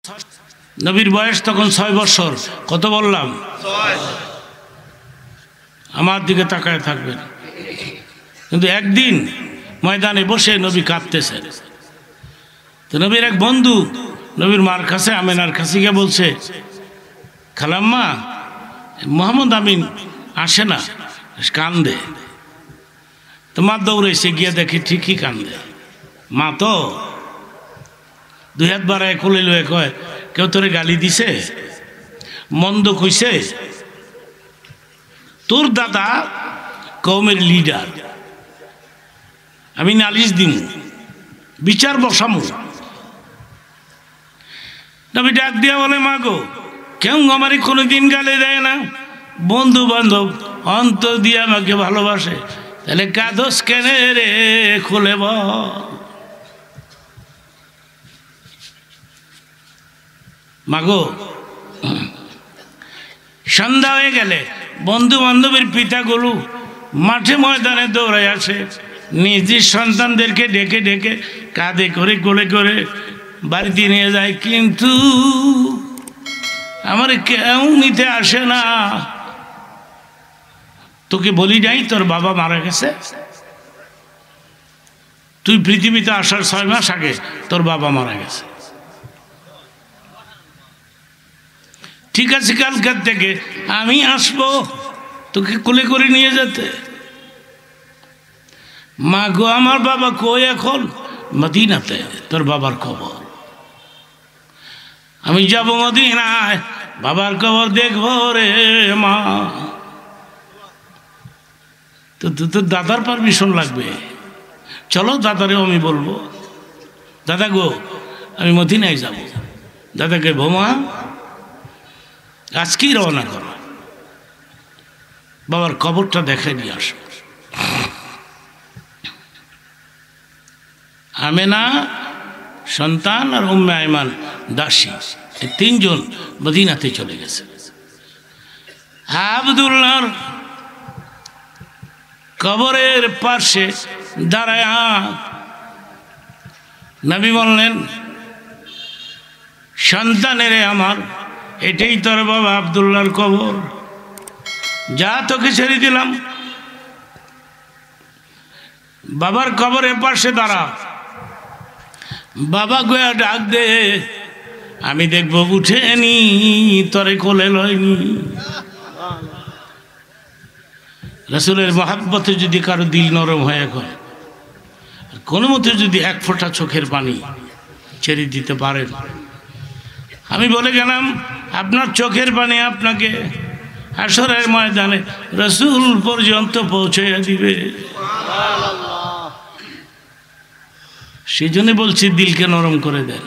নবীর বয়স তখন 6 বছর। কত বললাম? 6। আমার দিকে তাকায় থাকবেন। কিন্তু একদিন ময়দানে বসে নবী কাঁদতেছেন। তো নবীর এক বন্ধু নবীর মার কাছে, আমেনার কাছে গিয়ে বলছে, খালাম্মা, মোহাম্মদ আমিন আসে না, কান্দে। তো মা দৌড়েছে, গিয়ে দেখে ঠিকই কান্দে। মা তো 2 হাত বাড়ায় কোলে লয়ে কয়, কেউ তোরে গালি দিছে, মন্দ কইছে? তোর দাদা কওমের লিডার, আমি নালিশ দিমু, বিচার বসামু। নবী ডাক দিয়া বলে, মা গো, কেউ আমারে কোনোদিন গালি দেয় না, বন্ধু বান্ধব অন্তর দিয়ে আমাকে ভালোবাসে, তাহলে কাঁদস কেন রে, খুলে বল। মাগো, সন্ধ্যা হয়ে গেলে বন্ধু বান্ধবের পিতাগুলো মাঠে ময়দানে দৌড়ায় আসে, নিজের সন্তানদেরকে ডেকে ডেকে কাঁধে করে কোলে করে বাড়িতে নিয়ে যায়, কিন্তু আমার কেউ নিতে আসে না। তোকে বলি নাই তোর বাবা মারা গেছে? তুই পৃথিবীতে আসার 6 মাস আগে তোর বাবা মারা গেছে। ঠিক আছে, কালকার থেকে আমি আসবো তোকে কোলে করে নিয়ে যেতে। মা গো, আমার বাবা কই এখন? মদিনাতে, তোর বাবার কবর। আমি যাব মদিনায়, বাবার কবর দেখবো রে মা। তো তোর দাদার পারমিশন লাগবে, চলো দাদারেও আমি বলবো, দাদা গো আমি মদিনায় যাব। দাদাকে, বোমা আজকেই রওনা করো, বাবার কবরটা দেখে নিয়ে আসো। আমেনা সন্তান আর উম্মে আইমান দাসী, এই 3 জন মদিনাতে চলে গেছে। আব্দুল্লাহর কবরের পাশে দাঁড়ায় নবী বললেন, সন্তানেরে আমার, এটাই তোর বাবা আব্দুল্লাহর কবর, যা তোকে ছেড়ে দিলাম, বাবার কবরের পাশে দাঁড়া, বাবা গোয়া ডাক দে, আমি দেখবো উঠেনি, তোরে কোলে লয়নি। রাসূলের মহাব্বতে যদি কারো দিল নরম হয়ে গেল, কোনো মতে যদি 1 ফোঁটা চোখের পানি ছেড়ে দিতে পারেন, আমি বলে গেলাম আপনার চোখের পানি আপনাকে হাসরের ময়দানে রাসূল পর্যন্ত পৌঁছে দিবে। সেই জন্য বলছি, দিলকে নরম করে দেন।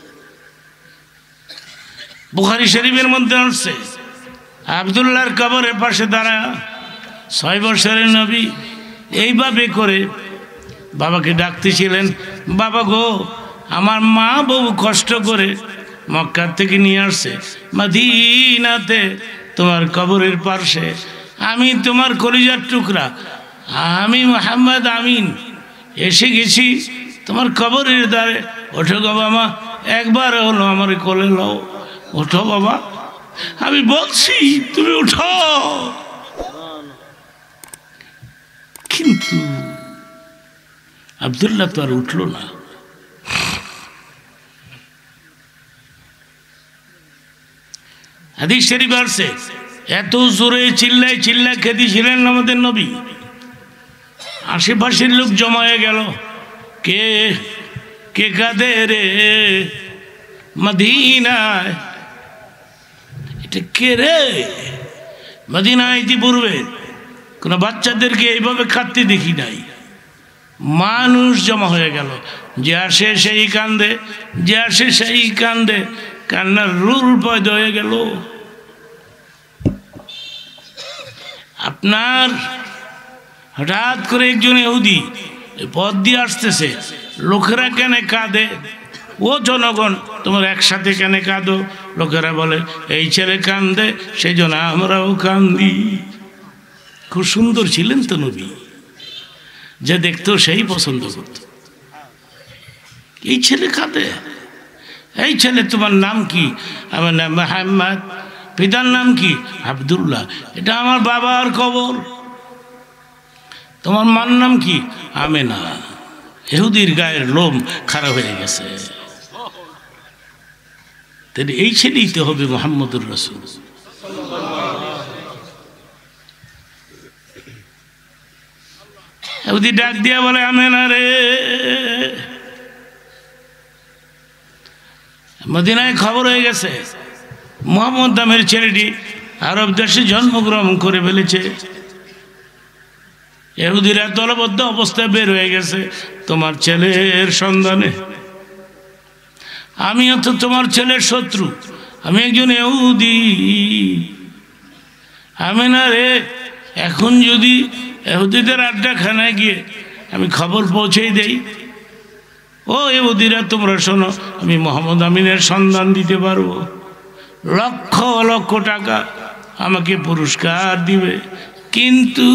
বুখারী শরীফের মধ্যে আসছে, আব্দুল্লাহর কবরের পাশে দাঁড়া 6 বছরের নবী এইভাবে করে বাবাকে ডাকতেছিলেন, বাবা গো, আমার মা বহু কষ্ট করে মক্কা থেকে নিয়ে আসছে মদিনাতে, তোমার কবরের পাশে আমি তোমার কলিজার টুকরা, আমি মোহাম্মদ আমিন এসে গেছি তোমার কবরের দ্বারে। ওঠো গো বাবা, একবার হলো আমার কোলে লও, ওঠো বাবা, আমি বলছি তুমি উঠো। কিন্তু আব্দুল্লাহ তো আর উঠলো না। হাদিস শরীফ আছে, এত জোরে চিল্লায় চিল্লায় খেতেছিলেন আমাদের নবী, আশেপাশের লোক জমা হয়ে গেল, কে কে কাঁদে রে মদিনায়? এটা কে রে? মদিনায় ইতিপূর্বে কোনো বাচ্চাদেরকে এইভাবে কাঁদতে দেখি নাই। মানুষ জমা হয়ে গেল, যে আসে সেই কান্দে, যে আসে সেই কান্দে, কান্নার রুল পয়দা হয়ে গেল। আপনার হঠাৎ করে একজন ইহুদি পথ দিয়ে আসতেছে, লোকেরা কেন কাঁদে? ও জনগণ, তোমরা একসাথে কেন কাঁদো? লোকেরা বলে, এই ছেলে কান্দে, সেই জন্য আমরাও কান্দি। খুব সুন্দর ছিলেন তো নবী, যে দেখতো সেই পছন্দ করত। এই ছেলে কাঁদে, এই ছেলে তোমার নাম কি? আমার নাম মুহাম্মদ। পিতার নাম কি? আব্দুল্লাহ। এটা আমার বাবার কবর। তোমার মার নাম কি? আমেনা। ইহুদির গায়ের লোম খারাপ হয়ে গেছে। তাহলে এই ছেলেই তো হবে মুহাম্মদুর রাসূল। ইহুদি ডাক দিয়া বলে, আমেনা রে, মদিনায় খবর হয়ে গেছে মুহাম্মদ নামের ছেলেটি আরব দেশে জন্মগ্রহণ করে ফেলেছে। ইহুদিরা দলবদ্ধ অবস্থায় বের হয়ে গেছে তোমার ছেলের সন্ধানে। আমিও তো তোমার ছেলের শত্রু, আমি একজন ইহুদি। আমেনা রে, এখন যদি ইহুদিদের আড্ডাখানায় গিয়ে আমি খবর পৌঁছেই দেই, ও ইহুদিরা তোমরা শোনো, আমি মোহাম্মদ আমিনের সন্ধান দিতে পারবো, লক্ষ লক্ষ টাকা আমাকে পুরস্কার দিবে, কিন্তু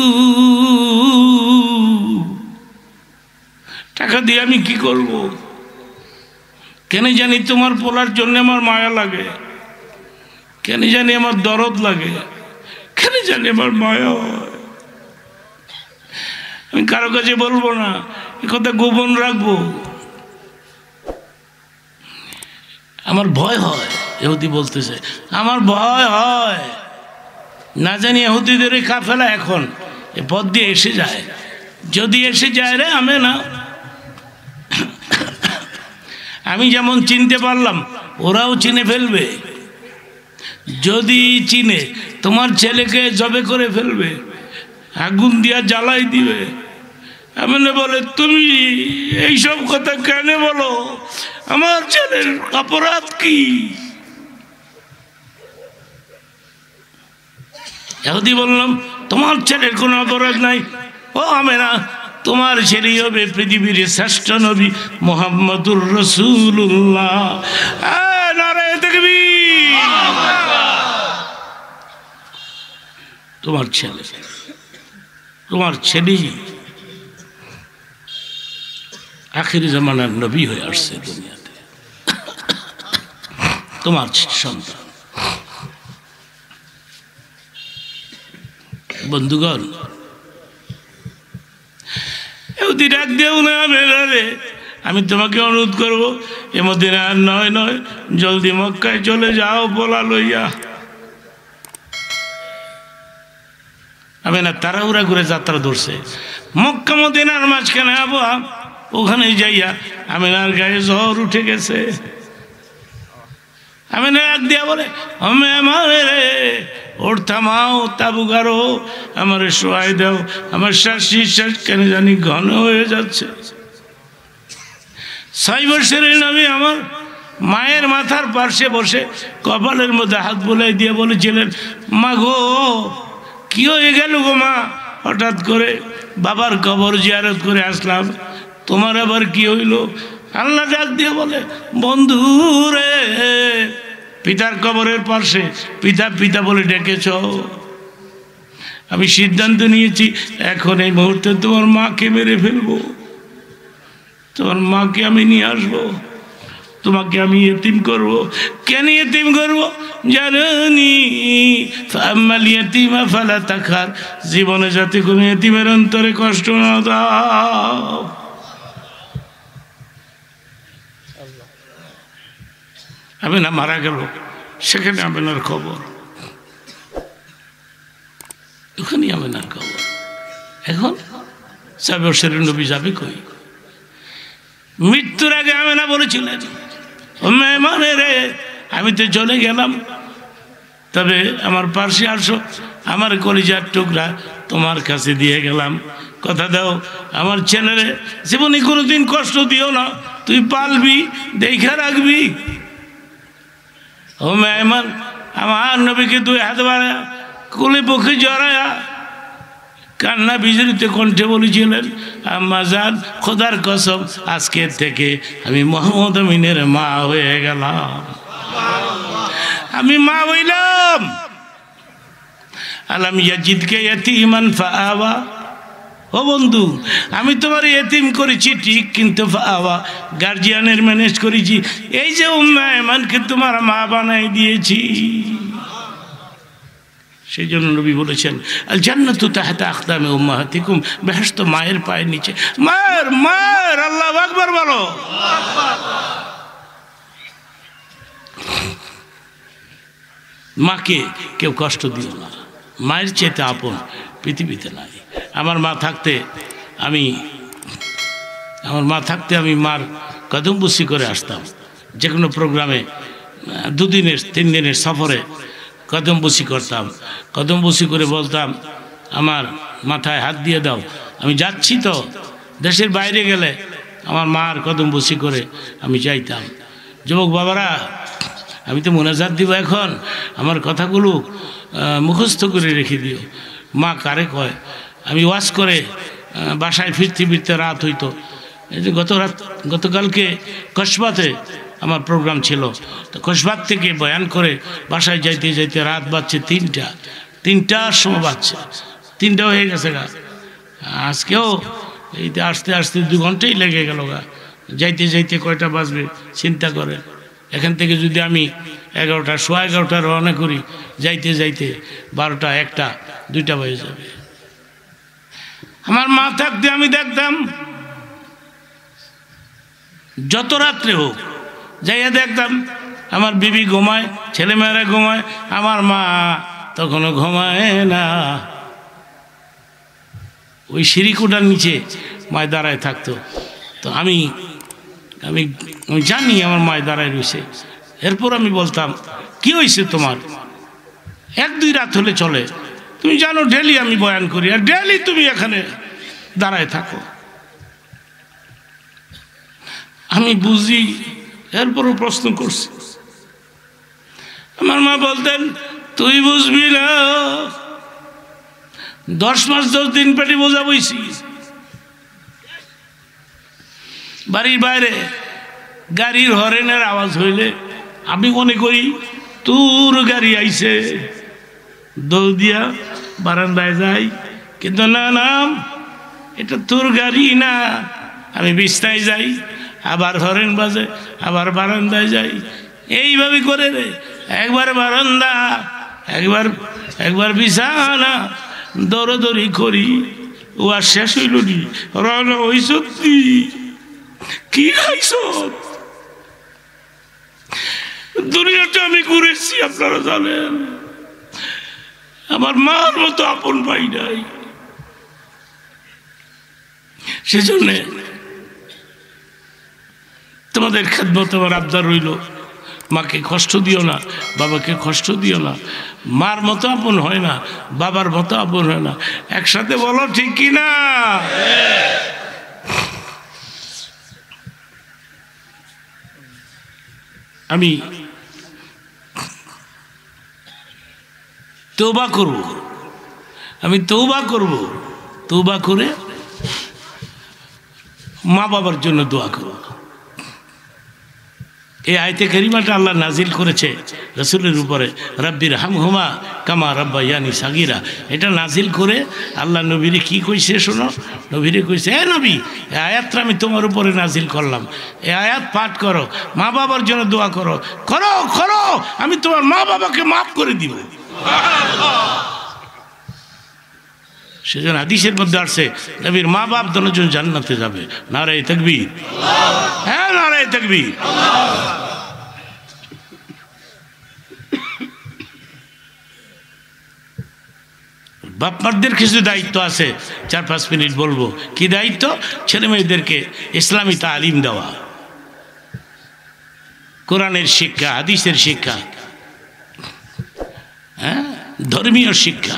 টাকা দিয়ে আমি কি করব? কেন জানি তোমার পোলার জন্য আমার মায়া লাগে, কেন জানি আমার দরদ লাগে, কেন জানি আমার মায়া হয়। আমি কারো কাছে বলবো না, এ কথা গোপন রাখবো। আমার ভয় হয়, ইহুদি বলতেছে, আমার ভয় হয়, না জানি ইহুদিদের এই কাফেলা এখন এ পথ দিয়ে এসে যায়, যদি এসে যায় রে আমেনা, আমি যেমন চিনতে পারলাম ওরাও চিনে ফেলবে। যদি চিনে তোমার ছেলেকে জবে করে ফেলবে, আগুন দিয়া জ্বালাই দিবে। আমেনা বলে, তুমি এইসব কথা কেন বলো? আমার ছেলের অপরাধ কি? ইহুদি বললাম, তোমার ছেলের কোনো অপরাধ নাই। ও আমেনা, তোমার ছেলেই হবে পৃথিবীর শ্রেষ্ঠ নবী মুহাম্মদুর রাসূলুল্লাহ। নারায়ে তাকবীর। তোমার ছেলে, তোমার ছেলেই আখির জামানার নবী হয়ে আসছে দুনিয়াতে, তোমার সন্তান। বন্ধুগণ, ইহুদি ডাক দেও না, আমি তোমাকে অনুরোধ করবো, এ মদিনা আর নয় নয়, জলদি মক্কায় চলে যাও বলা লইয়া। আমি না তাড়াহুড়া করে যাত্রা ধরছে মক্কা মদিনার মাঝখানে আবহাওয়া, ওখানে যাইয়া আমিনার গায়ে জ্বর উঠে গেছে। আমিনা ডাক দিয়া বলে, রে ওর থামাও, তাবু গাড়ো, আমার শোয়াই দাও, আমার শ্বাস নিঃশ্বাস কেন জানি ঘন হয়ে যাচ্ছে। 6 বছরের নবী আমার মায়ের মাথার পাশে বসে কপালের মধ্যে হাত বুলাই দিয়ে বলেছিলেন, মা গো, কি হয়ে গেল গো মা? হঠাৎ করে বাবার কবর জিয়ারত করে আসলাম, তোমার আবার কি হইল? আল্লাহ ডাক দিয়ে বলে, বন্ধু রে, পিতার কবরের পাশে পিতা পিতা বলে ডেকেছ, আমি সিদ্ধান্ত নিয়েছি এখন এই মুহূর্তে তোমার মাকে মেরে ফেলবো, তোমার মাকে আমি নিয়ে আসবো, তোমাকে আমি ইতিম করব। কেন ইতিম করব জানি? ফাম্মাল ইয়াতীমা ফালা তাকহার, জীবনে যাতে কোনো ইতিমের অন্তরে কষ্ট না দাও। আমিনা মারা গেল, সেখানে আমিনার খবর, ওখানেই আমিনার খবর। এখন 6 বছরের নবী যাবে কই? মৃত্যুর আগে আমিনা বলেছিলেন, মেহমানে রে, আমি তো চলে গেলাম, তবে আমার পাশে আসো, আমার কলিজার টুকরা তোমার কাছে দিয়ে গেলাম, কথা দাও আমার ছেলেরে জীবনে কোনোদিন কষ্ট দিও না, তুই পালবি, দেখা রাখবি। ও মেহমান, আমার নবীকে 2 হাত বাড়া কোলে পক্ষে জড়ায়া কান্না বিজড়িত কণ্ঠে বলেছিলেন, আম্মা জান, খোদার কসম, আজকের থেকে আমি মুহাম্মদ আমিনের মা হয়ে গেলাম, আমি মা হইলাম। আলাম ইয়াজিদকে ইয়াতীমান ফাআওয়া, ও বন্ধু, আমি তোমার এতিম করেছি ঠিক, কিন্তু গার্জিয়ানের ম্যানেজ করেছি। এই যে উম্মে আয়মানকে তোমার মা বানাই দিয়েছি। সেই জন্য নবী বলেছেন, আল জান্নাতু তাহতা আকদামে উম্মাহাতিকুম, বেহেশত মায়ের পায়ের নিচে। মায়ের মায়ের আল্লাহু আকবার বলো। মাকে কেউ কষ্ট দিও না, মায়ের চেয়ে আপন পৃথিবীতে নাই। আমার মা থাকতে আমি মার কদম বুসি করে আসতাম। যে কোনো প্রোগ্রামে 2 দিনের 3 দিনের সফরে কদম বুসি করতাম। কদম বুসি করে বলতাম, আমার মাথায় হাত দিয়ে দাও, আমি যাচ্ছি তো। দেশের বাইরে গেলে আমার মার কদম বুসি করে আমি যাইতাম। যুবক বাবারা, আমি তো মোনাজাত দিব এখন, আমার কথাগুলো মুখস্থ করে রেখে দিও। মা কারে কয়? আমি ওয়াজ করে বাসায় ফিরতে ফিরতে রাত হইতো। এই যে গতকালকে কসবাতে আমার প্রোগ্রাম ছিল, তো কসবাত থেকে বয়ান করে বাসায় যাইতে যাইতে রাত বাজছে 3টার সময় বাজছে, 3টা হয়ে গেছে গা। আজকেও এই আসতে আসতে 2 ঘন্টাই লেগে গেল গা। যাইতে যাইতে কয়টা বাজবে চিন্তা করে। এখান থেকে যদি আমি 11টা 11:15 রওনা করি, যাইতে যাইতে 12টা 1টা 2টা বেজে যাবে। আমার মা থাকতে আমি দেখতাম, যত রাত্রে হোক যাইয়া দেখতাম আমার বিবি ঘুমায়, ছেলেমেয়েরা ঘুমায়, আমার মা তখনও ঘুমায় না। ওই সিঁড়িকুটার নিচে মায় দাঁড়ায় থাকতো। তো আমি জানি আমার মায় দাঁড়ায় রয়েছে। এরপর আমি বলতাম, কি হয়েছে তোমার? 1-2 রাত হলে চলে, তুমি জানো ডেলি আমি বয়ান করি, আর ডেলি তুমি এখানে দাঁড়ায় থাকো। আমি বুঝি, এরপরও প্রশ্ন করছি। আমার মা বলতেন, তুই বুঝবি না, 10 মাস 10 দিন পেটে বোঝা বইছি। বাড়ির বাইরে গাড়ির হরেনের আওয়াজ হইলে আমি মনে করি তোর গাড়ি আইছে, দৌড় দিয়া বারান্দায় যাই, কিন্তু না, এটা তোর গাড়ি না। আমি বিছনায় যাই, আবার হরেন বাজে, আবার বারান্দায় যাই, এইভাবে করে রে। একবার বারান্দা, একবার বিছানা, দৌড়দৌড়ি করি। ও আর শেষ হইল নি, রওনা হই সত্যি। কি খাইছ? দুনিয়াটা আমি ঘুরেছি, আপনারা জানেন। আমার মার মতো আপন পাই নাই। সেজন্য তোমাদের খেদমত আমার আবদার রইল, মাকে কষ্ট দিও না, বাবাকে কষ্ট দিও না। মার মতো আপন হয় না, বাবার মতো আপন হয় না। একসাথে বলো ঠিক কি না? আমি তওবা করব, তওবা করে মা বাবার জন্য দোয়া করব। এই আয়াতে কারিমাটা আল্লাহ নাজিল করেছে রাসূলের উপরে, রাব্বির হামহুমা কামা রাব্বায়ানি সাগীরা। এটা নাজিল করে আল্লাহ নবীরে কি কইছে শোনো। নবীরে কইছে, হে নবী, এই আয়াতটা আমি তোমার উপরে নাজিল করলাম, এই আয়াত পাঠ করো, মা বাবার জন্য দোয়া করো, করো, আমি তোমার মা বাবাকে মাফ করে দিব। সেজন্য হাদিসের মধ্যে আসছে, নবীর মা বাপ দুজন জান্নাতে যাবে। নারায়ে তাকবীর, হ্যাঁ নারায়ে তাকবীর। বাপ মাদের কিছু দায়িত্ব আছে, 4-5 মিনিট বলবো। কি দায়িত্ব? ছেলে মেয়েদেরকে ইসলামী তালিম দেওয়া, কোরআনের শিক্ষা, হাদিসের শিক্ষা, হ্যাঁ, ধর্মীয় শিক্ষা।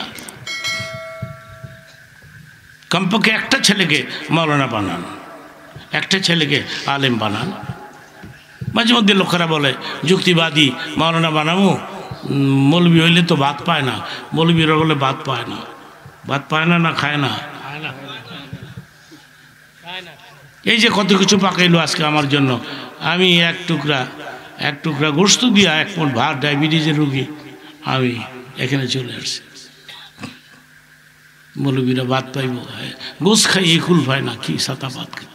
কমপক্ষে একটা ছেলেকে মাওলানা বানান, একটা ছেলেকে আলেম বানান। মাঝে মধ্যে লোকেরা বলে যুক্তিবাদী মাওলানা বানাবো, মৌলবি হইলে তো ভাত পায় না। মৌলবিরা বলে ভাত পায় না, না খায় না। এই যে কত কিছু পাকাইলো আজকে আমার জন্য। আমি এক টুকরা গোস্ত দিয়া 1 মুঠ ভাত, ডায়াবেটিসের রুগী, আমি এখানে চলে আসছি। মৌলবীরা ভাত পাইব, গোস খাইয়ে কুল পায় না, কি সাতা ভাত খাই।